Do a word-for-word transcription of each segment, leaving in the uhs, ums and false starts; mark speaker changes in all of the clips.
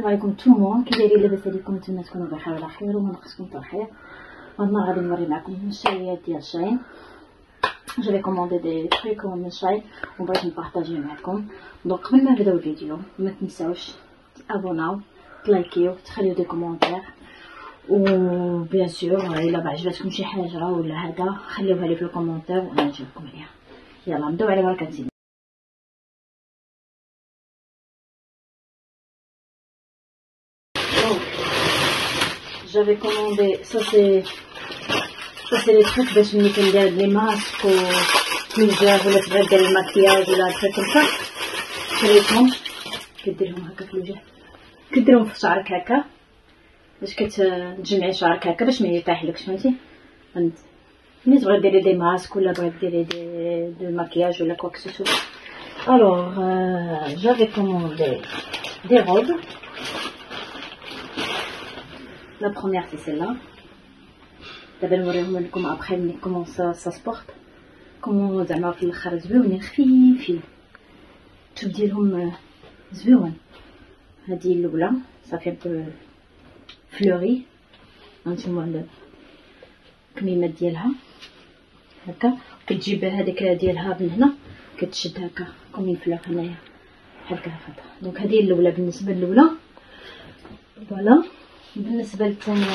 Speaker 1: عليكم tout le monde. كي دايرين لاباس عليكم؟ نتمنى تكونوا بخير وعلى خير وما ناقصكم حتى خير. هاد النهار غادي نوري معكم الشايات ديال شاين. جافي كوموندي دي تريك من شاي وبغيت نبارطاجي معكم. دونك قبل ما نبداو الفيديو ما تنساوش تابوناو تلايكيو تخليو دي كومونتير و بيان سور الا عجبتكم شي حاجه ولا هذا خليوها لي في الكومونتير وانا نجاوبكم عليها. يلا نبداو على بركه الله. J'avais commandé, ça c'est ça c'est les trucs باش ملي كندير لي ماسك و كنجاب ولا تبغي دير الماكياج ولا حاجه كيفاش شريتهم كديرهم هكا في الوجه كديرهم في شعرك هكا باش كتجمعي شعرك هكا باش ما يطيحلكش فهمتي. ملي تبغي ديري دي ماسك ولا بغيتي ديري دي دو ماكياج ولا كوا كسوسو. الوغ جافي كوموندي دي روب. La première c'est celle-là. دابا نوريهم لكم ابخي ملي كومون سا سا سبورت كومون زعما في الاخر زويونين خفيفين التوب ديالهم زويون. هذه الاولى صافي بو فلوري هانتوما الكميمات ديالها هكا كتجيب هذيك ديالها من هنا كتشد هكا كومين فلور هنايا بحال هكا. دونك هذه الاولى بالنسبه للاولى. فوالا بالنسبه للثانيه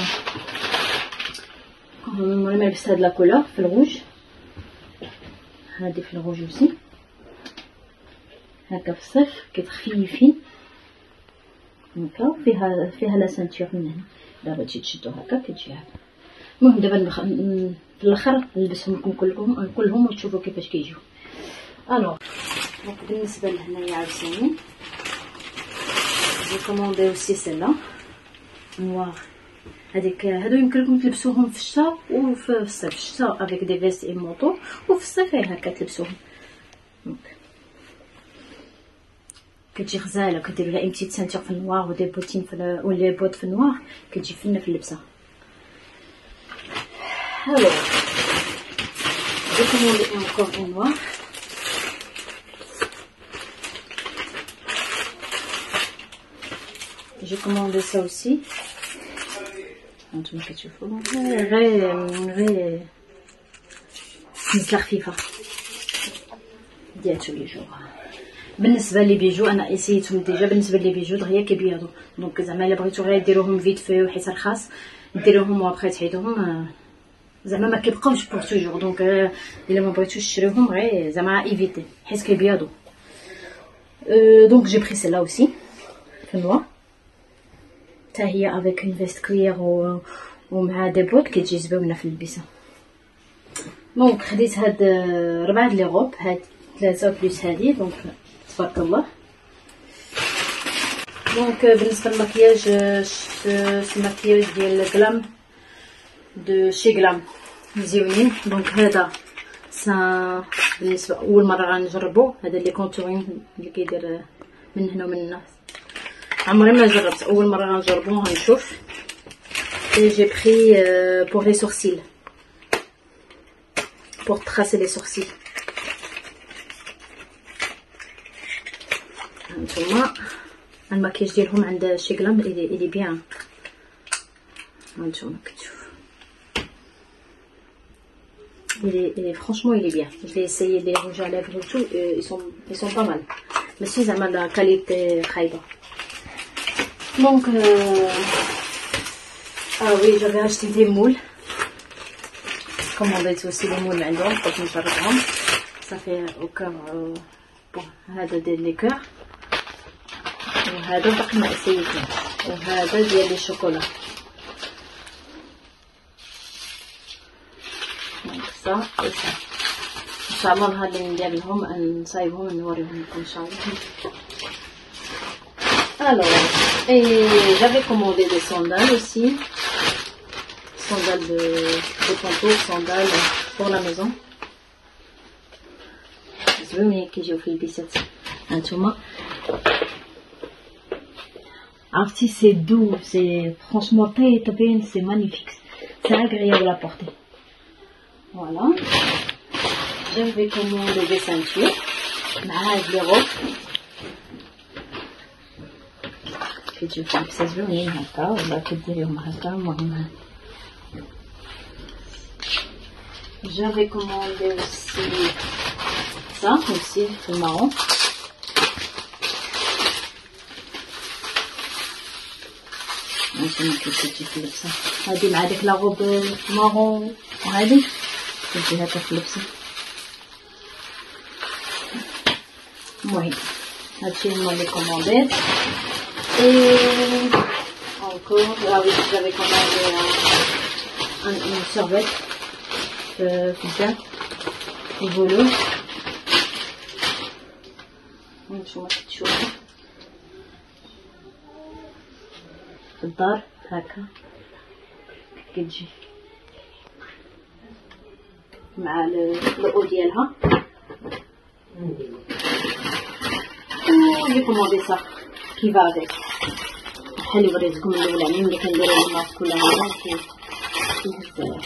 Speaker 1: المهم لبست هاد لاكولور في الروج. هادي في الروج اوسي هكا في الصيف كتخفيفين هكا فيها فيها لا سانتور من هنا. دابا تجي تشدو هكا كتجي هكا. المهم دابا نبخ... في الاخر نلبسهم لكم كلهم كلهم وتشوفوا كيفاش كيجيو. الوغ دونك بالنسبه لهنايا عاوتاني جي كوموندي اوسي سيلا نوار. هذيك هادو يمكن لكم تلبسوهم في الشتاء وفي الصيف. في الشتاء افيك دي فيست اي موطو وفي الصيف هكا تلبسوهم. دونك كتجي غزاله كديروا لها امتي سانتور في النوار ودي بوتين في ولا بوت في النوار كتجي فينا في اللبسه. الو جو كوموندي انكور ان نوار. j'ai commandé ça aussi. هانتوما كتشوفوا غير غير نزله خفيفه ديال لي جور. بالنسبه لي بيجو انا اسيتهم ديجا. بالنسبه لي بيجو دغيا كيبيضوا. دونك زعما الا بغيتو غير ديروهم فيت في وحيت رخاص ديروهم وابخي تحيدوهم زعما ما كيبقاوش بور توجور. دونك الا ما بغيتوش تشريوهم غير زعما ايفيتي حيت كيبيضوا. دونك جي بري سيلا اوسي في النوار حتى هي افيك اون فيست كلير و ومع دي بوت كتجي زوينه في اللبسه. دونك خديت هاد ربعه لي غوب هاد ثلاثه بلس هادي. دونك تبارك الله. دونك بالنسبه للمكياج شفت المكياج ديال غلام دو شي غلام مزيونين. دونك هذا سا بالنسبه اول مره غنجربو. هذا اللي كونتورين اللي كيدير من هنا ومن هنا عمري ما جربت اول مره غنجربو غنشوف. اي جي بري بور لي سورسيل بور تراسي لي سورسيل. هانتوما الماكياج ديالهم عند شي غلام الي الي بيان. هانتوما كتشوف الي الي فرانشمون الي بيان. جي اسيي لي روج على ليفر تو اي سون اي سون با مال ماشي زعما لا كاليتي خايبه. Donc euh... ah oui j'avais acheté des moules. commandé aussi les moules عندهم بغيت نجربهم. صافي وكا بون هذا ديال لي كور وهذا باقي ما اسيتوش وهذا ديال لي شوكولا. دونك صا اي صا ان شاء الله نهار اللي ندير لهم نصايبهم نوريهم لكم ان شاء الله. Alors, et j'avais commandé des sandales aussi, sandales de, de contour, sandales pour la maison. زوينين كيجيو في البيسات. هانتوما عرفتي سي دو سي فرانشمون طي طبين سي مانيفيك سي اغريابل ا بورتي. فوالا j'avais commandé des ceintures مع هاد لي غوب كتجيو في لبسه زوينين هكا ولا كديريهم هكا. المهم j'avais commandé aussi ça aussi في الماون. هانتوما كيف كتجي في اللبسه هادي مع ديك لاغوب مارون وهادي كتجي هكا في اللبسه. المهم هادشي هما لي كومونديت. اي encore ah oui j'avais commandé un une serviette في الدار الفولو. هانتوما كتشوفوا في الدار هكا كتجي مع الاو ديالها. ولي كوموندي صا كي فافيك بحال اللي وريتكم الاولاني ملي كنديرو الماسك ولا هذا كيهز.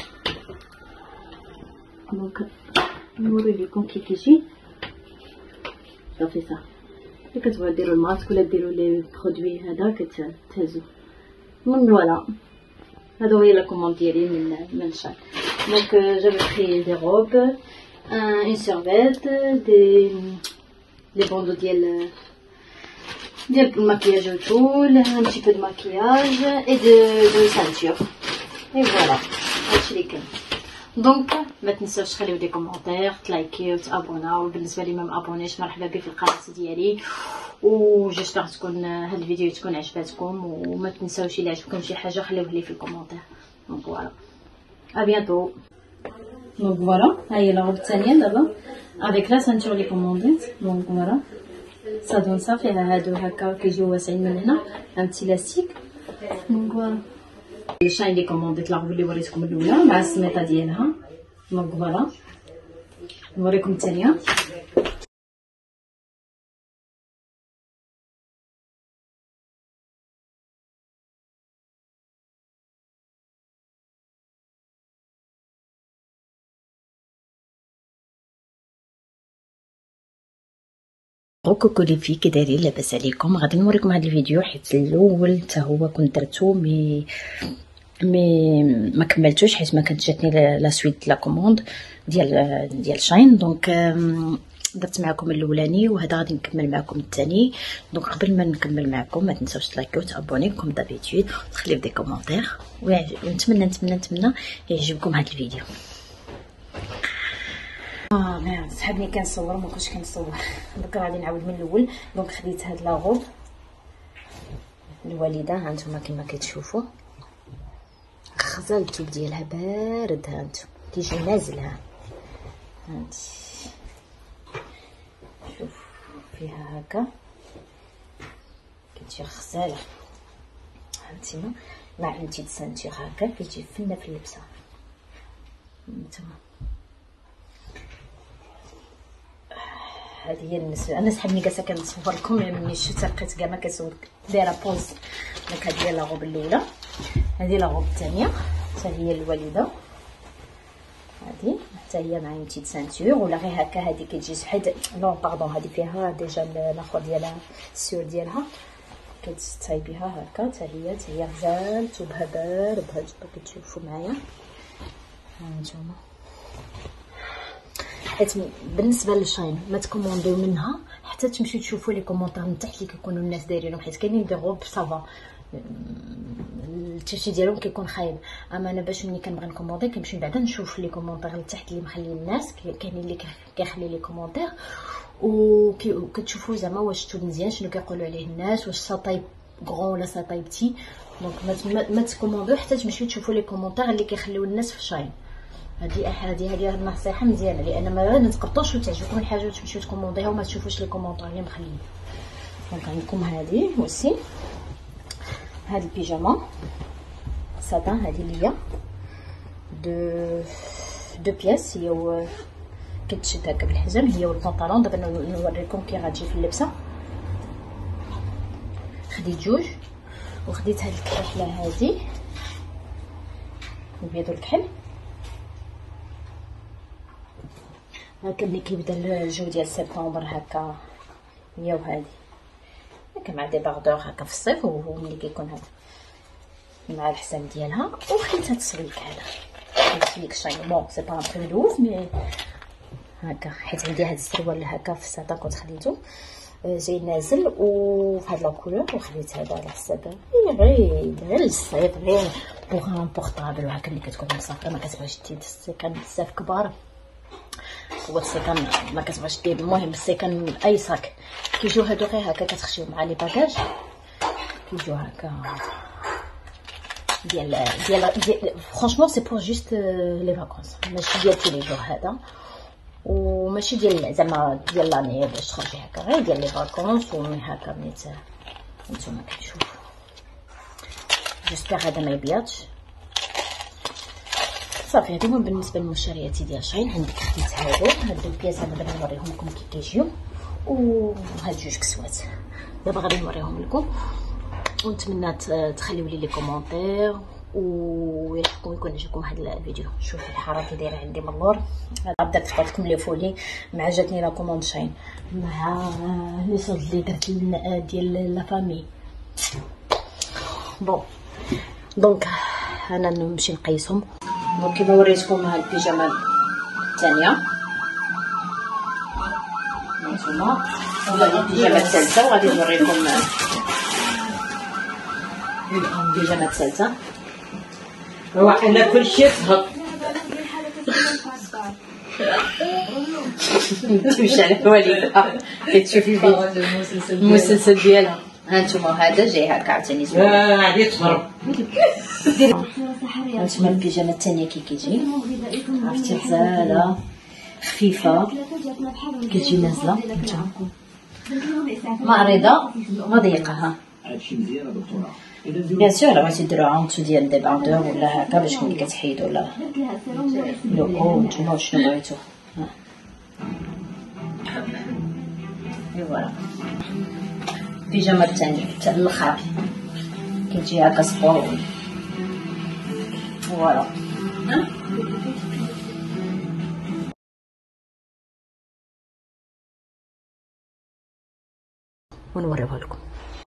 Speaker 1: دونك نوري لكم كي كيجي صافي صا ملي كتبغيو ديروا الماسك ولا ديروا لي برودوي هذا كتهزو من فوالا. هادو هي لا كوموند ديالي من من شان. دونك جافي بري دي روب ان سيرفيت دي لي بوندو ديال ديال الماكياج وطول ان بتي بو دو ماكياج اي دو دو سانتور اي فوالا هادشي اللي كان. دونك ما تنساوش تخليو دي كومونتير تلايكيو تابوناو. بالنسبه لي ما مابونيش مرحبا بك في القناه ديالي و جيسبر تكون هاد الفيديو تكون عجباتكم. وما تنساوش الا عجبكم شي حاجه خليوه لي في الكومونتير. دونك فوالا ا بيانتو. دونك فوالا ها هي لا روب الثانيه دابا افيك لا سانتور لي كومونديت. دونك فوالا سا دون سا فيها هادو هكا كيجيو واسعين من هنا ان تي لاستيك. دونك فوالا الشاين لي كومونديت لا روب اللي وريتكم الاولى مع السميطه ديالها. دونك فوالا نوريكم الثانيه. كوكو لي في كي دايرين لاباس عليكم. غادي نوريكم هذا الفيديو حيت الاول حتى هو كنت درتو مي مي ما كملتوش حيت ما كانت جاتني لا سويت لا كوموند ديال ديال شاين. دونك درت معكم الاولاني وهذا غادي نكمل معكم الثاني. دونك قبل ما نكمل معكم ما تنساوش تلايكيو وتابوني كوم دابيتود وتخليو دي كومونتير. ونتمنى نتمنى نتمنى يعجبكم هذا الفيديو. اه ميرد صحابني كنصور ما كنتش كنصور. دونك غادي نعاود من الاول. دونك خديت هاد لاغوب الوالده ها نتوما كما كتشوفوا غزال الثوب ديالها بارد. ها نتوما كيجي نازل ها هانتي شوف فيها هكا كتجي غزاله. هانتيما مع انتي سانتور هكا كيجي فنه في اللبسه. هانتوما هذه هي النسبه. انا صحابني جالسه كنصور لكم ملي شفت لقيت كاع ما كنصور دايره بوز. دونك هذه هي لاغوب الاولى. هذه لاغوب الثانيه حتى هي الوالده. هذه حتى هي مع انتي سانتور ولا غير هكا. هذه كتجي حيت نو باردون هذه فيها ديجا الاخر ديالها السيور ديالها كتطيبيها هكا. حتى هي حتى هي غزال ثوبها بارد. هانتوما كتشوفوا معايا هانتوما. حيت بالنسبه للشاين ما تكومونديو منها حتى تمشيو تشوفوا لي كومونتير من تحت اللي كيكونوا الناس دايرينهم. حيت كاينين دي روب صافا التيشي ديالهم كيكون خايب. اما انا باش ملي كنبغي نكوموندي كنمشي بعدا نشوف لي كومونتير لتحت اللي مخلي الناس. كاينين اللي كيخلي لي كومونتير وكتشوفوا زعما واش الثوب مزيان شنو كيقولوا عليه الناس واش ساطاي غون ولا ساطاي بتي. دونك ما تكومونديو حتى تمشيو تشوفوا لي كومونتير اللي كيخليو الناس في الشاين. هذه هذه هذه النصيحه مزيانه لان ما نتقطوش وتعجبكم الحاجه وتمشيو تكومونديها وما تشوفوش لي كومونتير اللي مخليين. دونك عندكم هذه وسي هذه البيجاما ساتان. هذه اللي هي دو دو بياس هي كتشد هكا بالحزام هي والبنطلون. دابا نوريكم كي غتجي في اللبسه. خديت جوج وخديت هاد الكحله هذه البيض والكحل هكا ملي كيبدا الجو ديال سبتمبر هكا هي وهذه هكا مع ديباردور هكا في الصيف، وهو ملي كيكون هذا مع الحسام ديالها. وخديت هاد السويك هذا، هاد السويك شاين بون سي با ان بري دوف مي هكا، حيت عندي هاد السروال هكا في الساطا كنت خديتو جاي نازل وفي هاد لا كولور، وخديت هذا على حساب غير غير للصيف، غير بوغ ان بورطابل وهكا ملي كتكون مسافره ما كتبغيش دير السيكان بزاف كبار. هو السيكان ما كتبغيش دير، المهم السيكان اي صاك كيجيو هادو غير هكا كتخشيو مع لي باكاج، كيجيو هكا ديال ديال ديال فرانشمون سي بور جوست لي فاكونس، ماشي ديال تي لي جور هذا، وماشي ديال زعما ديال لاني باش تخرجي هكا، غير ديال لي فاكونس. ومن هكا مليت نتوما كتشوفوا جيسبيغ هذا ما يبيضش صافي. هادو هما بالنسبه للمشتريات ديال شاين. عندك خديت هادو هاد البياس هذا باغي نوريهم لكم كي كيجيو، وهاد جوج كسوات دابا غادي نوريهم لكم. ونتمنى تخليو لي لي كومونتير، ويلحقكم يكون عجبكم هذا الفيديو. شوفوا الحاره كي دايره عندي من اللور، درت فطرتكم لي فولي مع جاتني لا كوموند شاين مع لي صوص اللي درت ديال لا فامي. بون دونك انا نمشي نقيسهم. دونك كيما وريتكم هاد البيجامه الثانيه هانتوما، وهذه البيجامه الثالثه، وغادي نوريكم البيجامه الثالثه.
Speaker 2: هو انا كلشي صهد
Speaker 1: تمشي على الوالده كتشوفي المسلسل ديالها. هانتوما هذا جاي هكا عاوتاني زوين،
Speaker 2: اه غادي تهرب.
Speaker 1: هانتوما البيجامه الثانيه كي كيجي عرفتي غزاله خفيفه، كتجي نازله معرضه وضيقه. ها بيان سور بغيتي ديروها اونتو ديال ديباردور ولا هكا باش ملي كتحيدو ولا لو نتوما شنو بغيتو. اي فوالا البيجامه الثانيه تاع الاخر كتجي هكا سبور. فوالا ونوريوها لكم.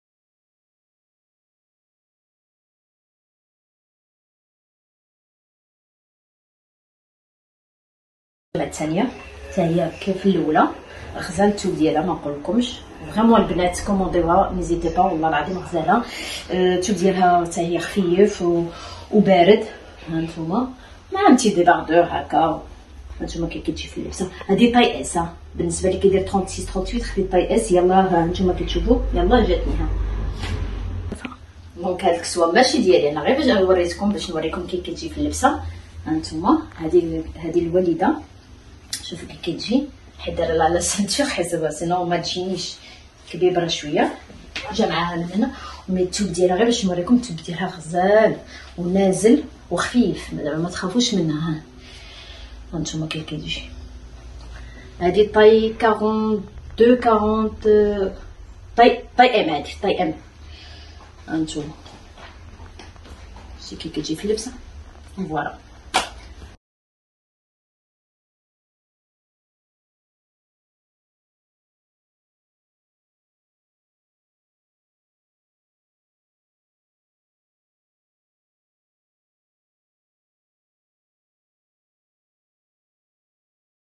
Speaker 1: الثانيه حتى هي كيف الاولى، غزال الثوب ديالها ما نقولكمش فريمون البنات كومونديوها نيزيتي با والله العظيم غزاله. الثوب ديالها حتى هي خفيف وبارد. هانتوما مع انتي ديباردور هكا، هانتوما كي كتجي في اللبسه. هادي طاي اس بالنسبه لي كيدير ستة وثلاثين ثلاثة وثمانين، خديت طاي اس. يلا هانتوما كتشوفوا يلا جاتني ها. دونك هاد الكسوه ماشي ديالي انا، غير باش نوريكم باش نوريكم كي كتجي في اللبسه. هانتوما هادي هادي الوالده، شوفوا كي كتجي حيت دايره لها لا سانتور حسبها سينو ما تجينيش كبيبره شويه. جا معاها من هنا، ومن الثوب ديالها غير باش نوريكم الثوب ديالها غزال ونازل وخفيف، زعما ما تخافوش منها. ها هانتوما كي كتجي هادي طاي أربعين اثنين أربعين طاي طاي ام، هادي طاي ام. هانتوما شتي كي كتجي في اللبسه. فوالا